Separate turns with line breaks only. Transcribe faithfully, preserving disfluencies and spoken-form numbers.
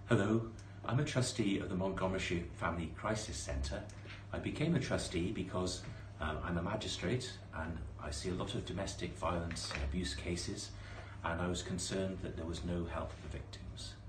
Hello, I'm a trustee of the Montgomeryshire Family Crisis Centre. I became a trustee because um, I'm a magistrate and I see a lot of domestic violence and abuse cases, and I was concerned that there was no help for victims.